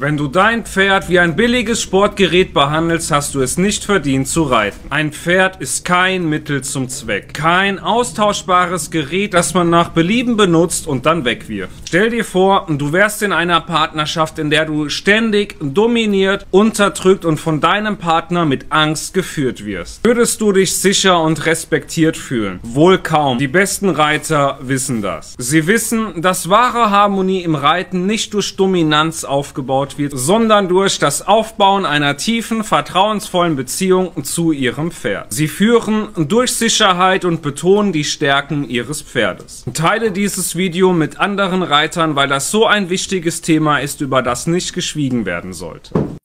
Wenn du dein Pferd wie ein billiges Sportgerät behandelst, hast du es nicht verdient zu reiten. Ein Pferd ist kein Mittel zum Zweck. Kein austauschbares Gerät, das man nach Belieben benutzt und dann wegwirft. Stell dir vor, du wärst in einer Partnerschaft, in der du ständig dominiert, unterdrückt und von deinem Partner mit Angst geführt wirst. Würdest du dich sicher und respektiert fühlen? Wohl kaum. Die besten Reiter wissen das. Sie wissen, dass wahre Harmonie im Reiten nicht durch Dominanz aufgebaut wird, sondern durch das Aufbauen einer tiefen, vertrauensvollen Beziehung zu ihrem Pferd. Sie führen durch Sicherheit und betonen die Stärken ihres Pferdes. Teile dieses Video mit anderen Reitern, weil das so ein wichtiges Thema ist, über das nicht geschwiegen werden sollte.